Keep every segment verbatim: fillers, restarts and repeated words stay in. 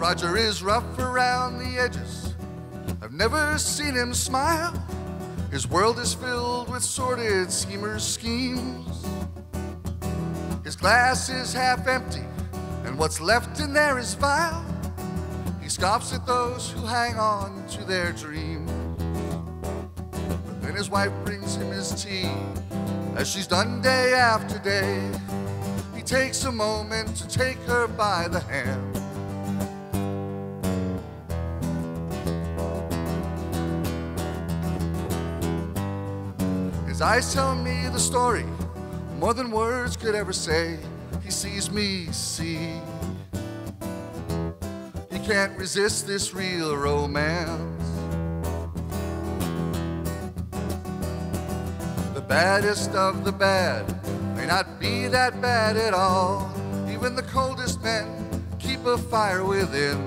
Roger is rough around the edges. I've never seen him smile. His world is filled with sordid schemers' schemes. His glass is half empty, and what's left in there is vile. He scoffs at those who hang on to their dreams. But then his wife brings him his tea, as she's done day after day. He takes a moment to take her by the hand. His eyes tell me the story more than words could ever say. He sees me see. He can't resist this real romance. The baddest of the bad may not be that bad at all. Even the coldest men keep a fire within.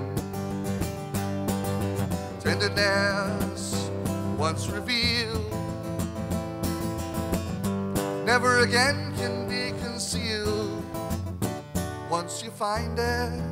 Tenderness once revealed never again can be concealed once you find it.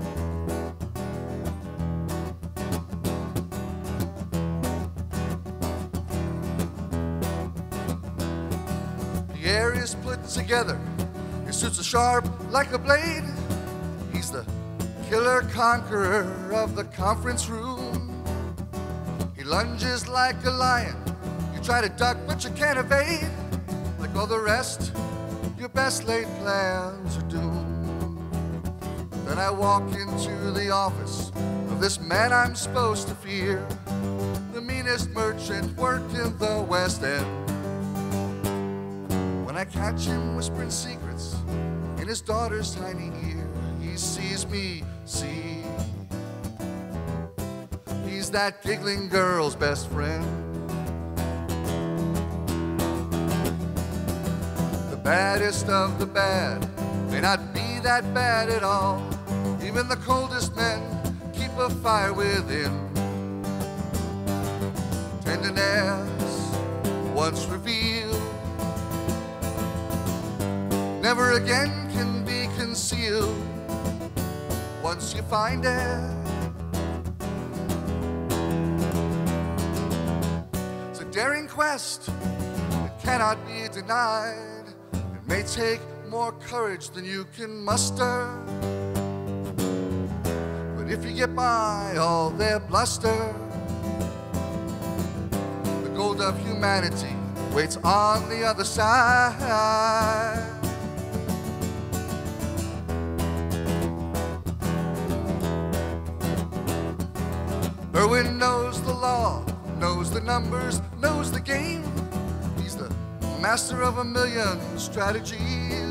Pierre is put together. His suits are sharp like a blade. He's the killer conqueror of the conference room. He lunges like a lion. You try to duck, but you can't evade. Like all the rest, your best laid plans are doomed. Then I walk into the office of this man I'm supposed to fear, the meanest merchant working the West End. When I catch him whispering secrets in his daughter's tiny ear, he sees me see. He's that giggling girl's best friend. Baddest of the bad may not be that bad at all. Even the coldest men keep a fire within. Tenderness once revealed never again can be concealed once you find it. It's a daring quest, it cannot be denied. May take more courage than you can muster, but if you get by all their bluster, the gold of humanity waits on the other side. Irwin knows the law, knows the numbers, knows the game. He's the master of a million strategies.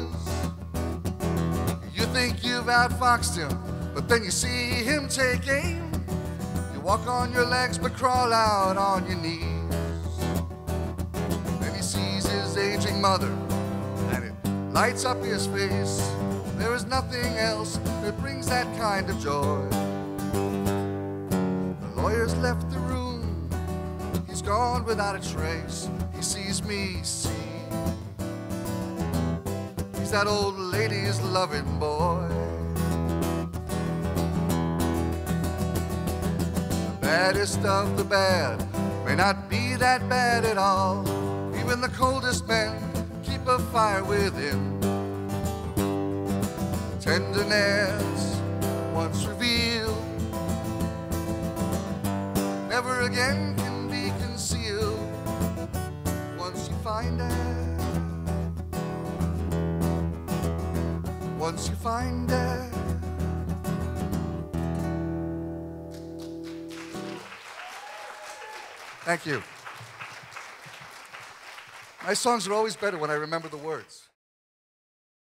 You think you've outfoxed him, but then you see him take aim. You walk on your legs but crawl out on your knees. Then he sees his aging mother and it lights up his face. There is nothing else that brings that kind of joy. The lawyer's left the room, he's gone without a trace. He sees me see. He's that old lady's loving boy. The baddest of the bad may not be that bad at all. Even the coldest men keep a fire within. Tenderness once revealed never again can be concealed once you find it. Once you find it. Thank you. My songs are always better when I remember the words.